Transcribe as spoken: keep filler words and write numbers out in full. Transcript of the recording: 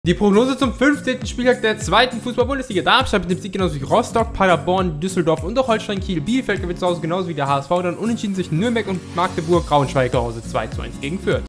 Die Prognose zum fünfzehnten Spieltag der zweiten Fußball-Bundesliga. Darmstadt mit dem Sieg genauso wie Rostock, Paderborn, Düsseldorf und auch Holstein Kiel. Bielefeld gewinnt zu Hause genauso wie der H S V. Dann unentschieden sich Nürnberg und Magdeburg. Braunschweig zu Hause zwei zu eins gegen Fürth.